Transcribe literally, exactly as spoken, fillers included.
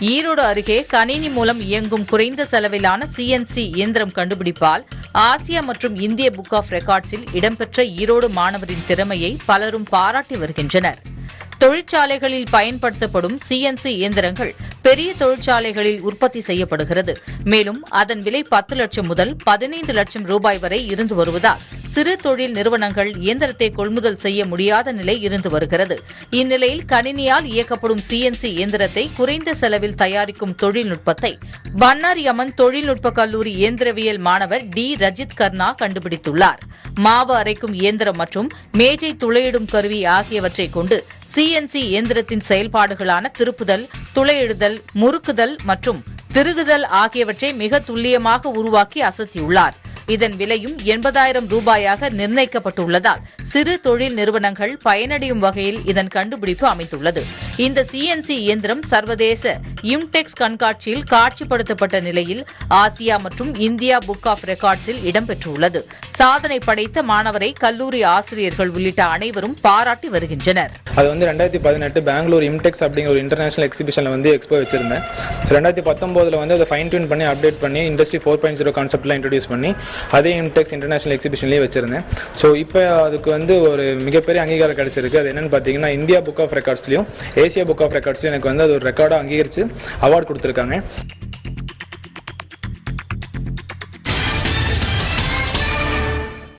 ஈரோடு அருகே கணினி மூலம் இயங்கும் குறைந்த செலவிலான சிஎன்சி இயந்திரம் கண்டுபிடிப்பால் ஆசியா மற்றும் இந்திய புக் ஆஃப் ரெக்கார்ட்ஸில் இடம்பெற்ற ஈரோடு மாணவரின் திறமையை பலரும் பாராட்டி வருகின்றனர். தொழிற்சாலைகளில் பயன்படுத்தப்படும் சிஎன்சி இயந்திரங்கள் பெரிய தொழிற்சாலைகளில் உற்பத்தி செய்யப்படுகிறது. மேலும் அதன் விலை பத்து லட்சம் முதல் பதினைந்து லட்சம் ரூபாய் வரை இருந்து வருவதால் சிறு தொழில் நிறுவனங்கள் இயந்திரத்தை கொள்முதல் செய்ய முடியாத நிலை இருந்து வருகிறது. இந்நிலையில் கணினியால் இயக்கப்படும் சிஎன்சி இயந்திரத்தை குறைந்த செலவில் தயாரிக்கும் தொழில்நுட்பத்தை பன்னாரியம்மன் தொழில்நுட்ப கல்லூரி இயந்திரவியல் மாணவர் டி ரஜித் கர்ணா கண்டுபிடித்துள்ளார். மாவு அரைக்கும் இயந்திரம் மற்றும் மேஜை துளையிடும் கருவி ஆகியவற்றை கொண்டு சிஎன்சி இயந்திரத்தின் செயல்பாடுகளான திருப்புதல், துளையிடுதல், முறுக்குதல் மற்றும் திருகுதல் ஆகியவற்றை மிக துல்லியமாக உருவாக்கி அசத்தியுள்ளார். இதன் விலையும் எண்பதாயிரம் ரூபாயாக நிர்ணயிக்கப்பட்டுள்ளதால் சிறு தொழில் நிறுவனங்கள் பயனடையும் வகையில் இதன் கண்டுபிடிப்பு அமைந்துள்ளது. இந்த சிஎன்சி இயந்திரம் சர்வதேச இம்டெக்ஸ் கண்காட்சியில் காட்சிப்படுத்தப்பட்ட நிலையில் ஆசியா மற்றும் இந்தியா புக் ஆஃப் ரெக்கார்ட்ஸில் இடம்பெற்றுள்ளது. சாதனை படைத்த மாணவரை கல்லூரி ஆசிரியர்கள் உள்ளிட்ட அனைவரும் பாராட்டி வருகின்றனர். அது வந்து ரெண்டாயிரத்தி பதினெட்டு பெங்களூர் இம்டெக்ஸ் அப்படிங்கிற ஒரு இன்டர்நேஷனல் எக்ஸிபிஷன்ல வந்து எக்ஸ்போ வச்சிருந்தேன். ரெண்டாயிரத்தி பத்தொன்பதுல வந்து அதை ஃபைன் டியூன் பண்ணி அப்டேட் பண்ணி இண்டஸ்ட்ரி ஃபோர் பாயிண்ட் ஜீரோ கான்செப்ட்லாம் இன்ட்ரோடியூஸ் பண்ணி அதே இம்டெக்ஸ் இன்டர்நேஷனல் எக்ஸிபிஷன்லேயே வச்சிருந்தேன். ஸோ இப்போ அதுக்கு வந்து ஒரு மிகப்பெரிய அங்கீகாரம் கிடைச்சிருக்கு. அது என்னன்னு பார்த்தீங்கன்னா இந்தியா புக் ஆஃப் ரெக்கார்ட்ஸ்லையும் ஏசியா புக் ஆஃப் ரெக்கார்ட்ஸ்லையும் எனக்கு வந்து அது ஒரு ரெக்கார்டாக அங்கீகரித்து அவார்டு கொடுத்துருக்காங்க.